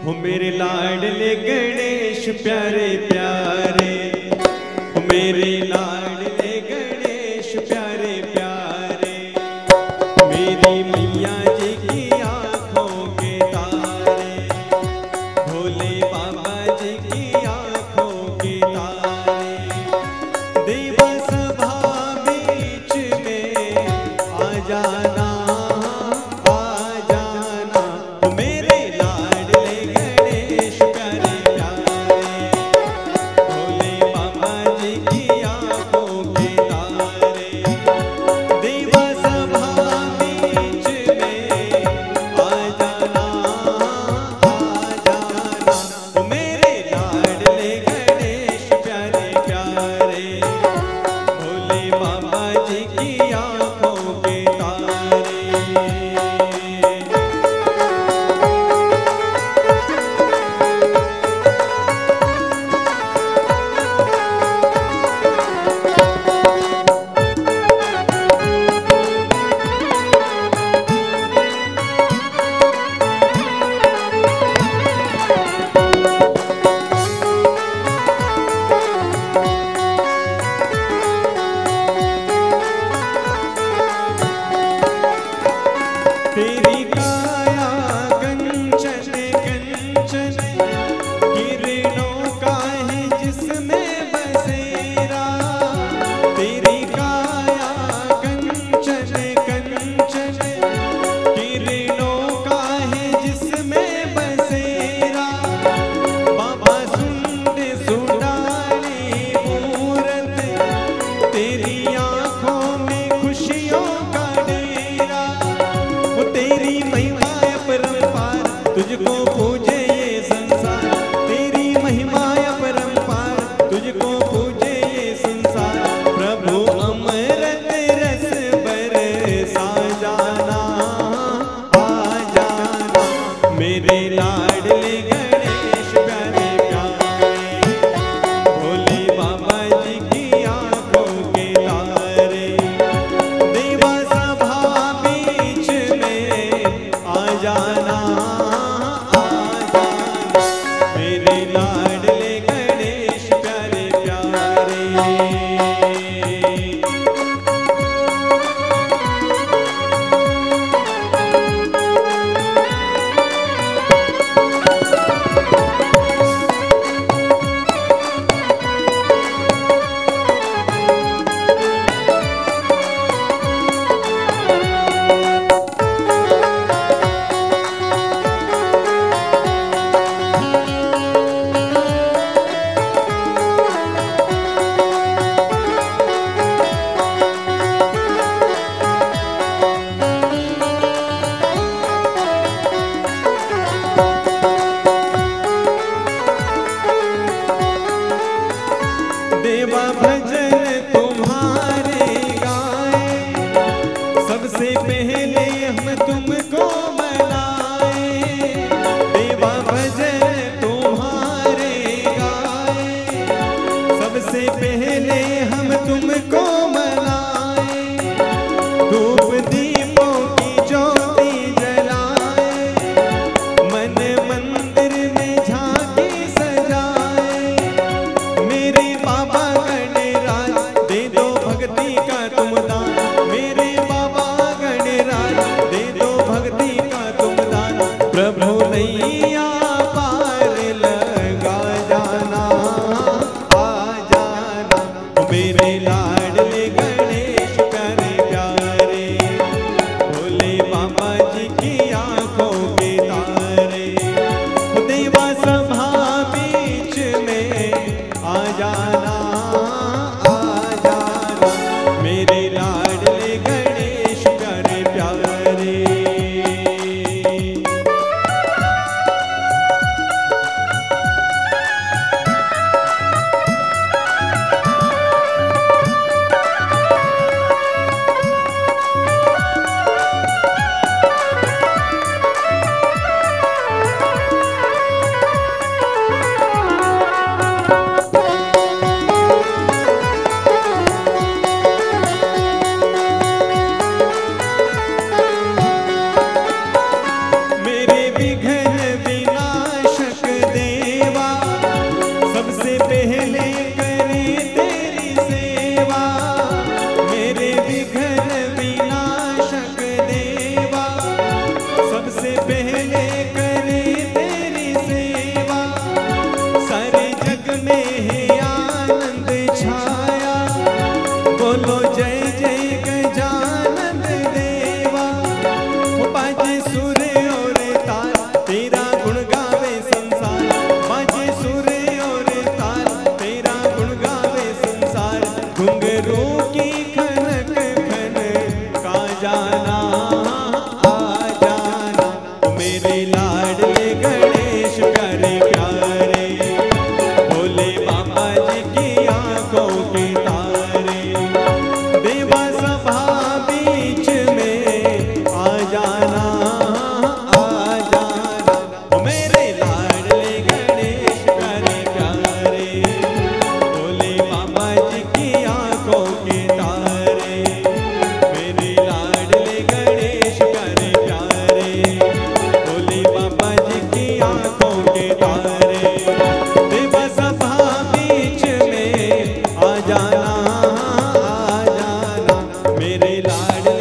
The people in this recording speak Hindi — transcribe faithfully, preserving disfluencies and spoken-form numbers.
हो मेरे लाडले गणेश प्यारे प्यारे, हो मेरे लाडले गणेश प्यारे प्यारे, मेरी मैया जी की आंखों के तारे, भोले बाबा जी की आंखों के तारे, देवा सभा बीच में आ जाना, आ जाना, मेरे लाडले गणेश प्यारे प्यारे, भोले बाबा जी की आंखों के तारे, देवा सभा बीच में आ जाना, आ जाना, मेरे लाडले गणेश प्यारे प्यारे, भोले बाबा जी की आंखों के तारे। तेरी काया कंचन कंचन, किरणों का है जिसमें बसेरा, तेरी काया कंचन कंचन, किरणों का है जिसमें बसेरा, बाबा सुंद सुडाली मूरत, तेरी आंखों में खुशियों का डेरा, तेरी महिमा अपरंपार, तुझको पूजे ये संसार, तेरी महिमा अपरंपार, तुझको पूजे ये संसार, प्रभु अमृत रस बरसा जाना, आ जाना, मेरे लाडले गणेश प्यारे प्यारे, भोले बाबा जी की आंखों के तारे, देवा सभा बीच में आ जाना, आ जाना, मेरे लाडले गणेश प्यारे प्यारे। प्यारे प्यारे, भोले बाबा जी की आंखों के तारे। देवा सभा बीच में आ जाना, आ जाना मेरे लाड